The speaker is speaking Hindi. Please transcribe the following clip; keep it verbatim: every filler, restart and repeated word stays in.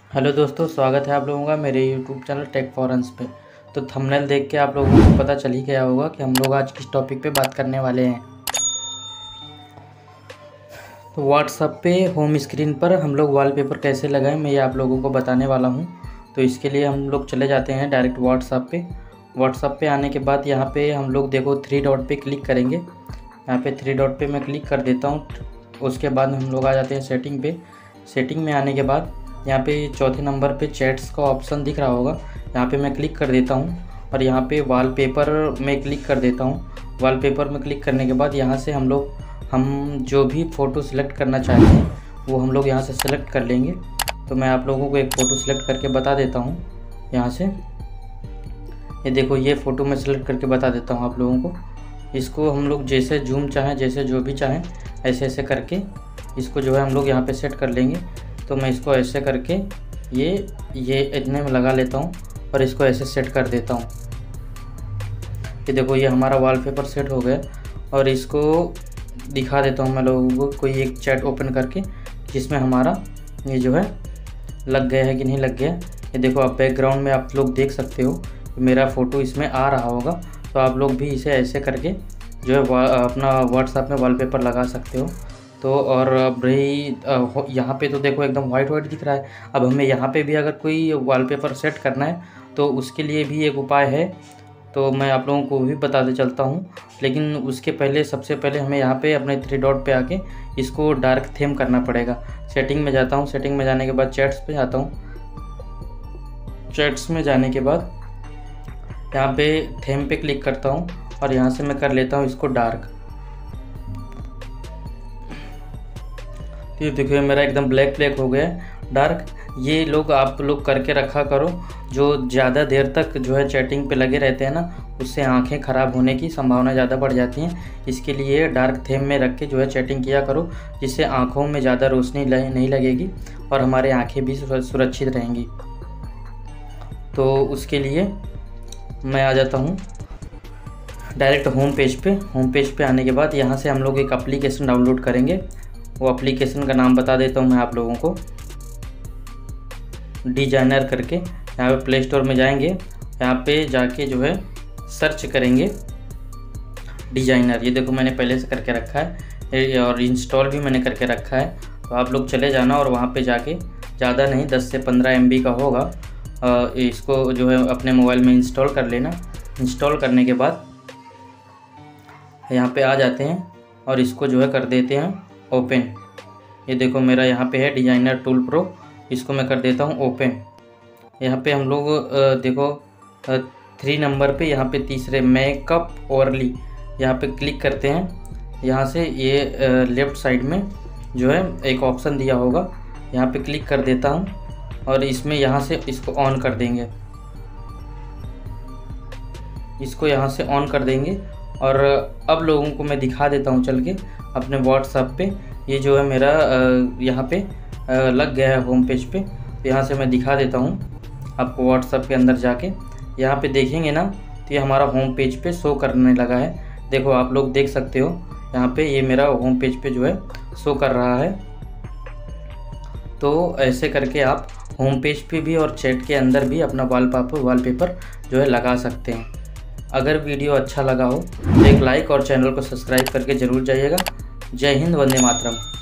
हेलो दोस्तों, स्वागत है आप लोगों का मेरे यूट्यूब चैनल टेक फॉरेंस पे। तो थंबनेल देख के आप लोगों को पता चल ही गया होगा कि हम लोग आज किस टॉपिक पे बात करने वाले हैं। तो व्हाट्सएप पे होम स्क्रीन पर हम लोग वॉलपेपर कैसे लगाएं, मैं ये आप लोगों को बताने वाला हूँ। तो इसके लिए हम लोग चले जाते हैं डायरेक्ट व्हाट्सएप पे। व्हाट्सएप पे आने के बाद यहाँ पे हम लोग देखो थ्री डॉट पे क्लिक करेंगे। यहाँ पे थ्री डॉट पे मैं क्लिक कर देता हूँ। उसके बाद हम लोग आ जाते हैं सेटिंग पे। सेटिंग में आने के बाद यहाँ पे चौथे नंबर पे चैट्स का ऑप्शन दिख रहा होगा, यहाँ पे मैं क्लिक कर देता हूँ और यहाँ पे वॉलपेपर में क्लिक कर देता हूँ। वॉलपेपर में क्लिक करने के बाद यहाँ से हम लोग हम जो भी फ़ोटो सिलेक्ट करना चाहते हैं वो हम लोग यहाँ से सिलेक्ट कर लेंगे। तो मैं आप लोगों को एक फ़ोटो सिलेक्ट करके बता देता हूँ। यहाँ से ये देखो, ये फ़ोटो मैं सिलेक्ट करके बता देता हूँ आप लोगों को। इसको हम लोग जैसे जूम चाहें, जैसे जो भी चाहें, ऐसे ऐसे करके इसको जो है हम लोग यहाँ पे सेट कर लेंगे। तो मैं इसको ऐसे करके ये ये इतने में लगा लेता हूँ और इसको ऐसे सेट कर देता हूँ। ये देखो, ये हमारा वॉलपेपर सेट हो गया। और इसको दिखा देता हूँ मैं लोगों को कोई एक चैट ओपन करके जिसमें हमारा ये जो है लग गया है कि नहीं लग गया। ये देखो, आप बैकग्राउंड में आप लोग देख सकते हो मेरा फ़ोटो इसमें आ रहा होगा। तो आप लोग भी इसे ऐसे करके जो है अपना व्हाट्सएप में वॉलपेपर लगा सकते हो। तो और अब रही यहाँ पे तो देखो एकदम वाइट वाइट दिख रहा है। अब हमें यहाँ पे भी अगर कोई वॉलपेपर सेट करना है तो उसके लिए भी एक उपाय है, तो मैं आप लोगों को भी बताते चलता हूँ। लेकिन उसके पहले सबसे पहले हमें यहाँ पे अपने थ्री डॉट पे आके इसको डार्क थीम करना पड़ेगा। सेटिंग में जाता हूँ। सेटिंग में जाने के बाद चैट्स पे जाता हूँ। चैट्स में जाने के बाद यहाँ पे थीम पे क्लिक करता हूँ और यहाँ से मैं कर लेता हूँ इसको डार्क। ये देखिए मेरा एकदम ब्लैक ब्लैक हो गया है, डार्क। ये लोग आप लोग करके रखा करो, जो ज़्यादा देर तक जो है चैटिंग पे लगे रहते हैं ना, उससे आंखें ख़राब होने की संभावना ज़्यादा बढ़ जाती हैं। इसके लिए डार्क थीम में रख के जो है चैटिंग किया करो, जिससे आँखों में ज़्यादा रोशनी नहीं लगेगी और हमारे आँखें भी सुरक्षित रहेंगी। तो उसके लिए मैं आ जाता हूँ डायरेक्ट होम पेज पे। होम पेज पे आने के बाद यहाँ से हम लोग एक एप्लीकेशन डाउनलोड करेंगे। वो एप्लीकेशन का नाम बता देता हूँ मैं आप लोगों को, डिजाइनर करके। यहाँ पे प्ले स्टोर में जाएंगे, यहाँ पे जाके जो है सर्च करेंगे डिजाइनर। ये देखो मैंने पहले से करके रखा है और इंस्टॉल भी मैंने करके रखा है। तो आप लोग चले जाना और वहाँ पे जाके, ज़्यादा नहीं दस से पंद्रह एम बी का होगा, इसको जो है अपने मोबाइल में इंस्टॉल कर लेना। इंस्टॉल करने के बाद यहाँ पे आ जाते हैं और इसको जो है कर देते हैं ओपन। ये देखो मेरा यहाँ पे है डिजाइनर टूल प्रो, इसको मैं कर देता हूँ ओपन। यहाँ पे हम लोग देखो थ्री नंबर पे यहाँ पे तीसरे मेकअप ओवरली यहाँ पे क्लिक करते हैं। यहाँ से ये लेफ़्ट साइड में जो है एक ऑप्शन दिया होगा, यहाँ पे क्लिक कर देता हूँ और इसमें यहाँ से इसको ऑन कर देंगे। इसको यहाँ से ऑन कर देंगे और अब लोगों को मैं दिखा देता हूँ चल के अपने व्हाट्सएप पे। ये जो है मेरा यहाँ पे लग गया है होम पेज पे। यहाँ से मैं दिखा देता हूँ आपको व्हाट्सएप के अंदर जाके। यहाँ पे देखेंगे ना तो ये हमारा होम पेज पे शो करने लगा है। देखो आप लोग देख सकते हो यहाँ पे ये मेरा होम पेज पे जो है शो कर रहा है। तो ऐसे करके आप होम पेज पे भी और चैट के अंदर भी अपना वॉलपेपर वॉलपेपर जो है लगा सकते हैं। अगर वीडियो अच्छा लगा हो तो एक लाइक और चैनल को सब्सक्राइब करके ज़रूर जाइएगा। जय हिंद, वंदे मातरम।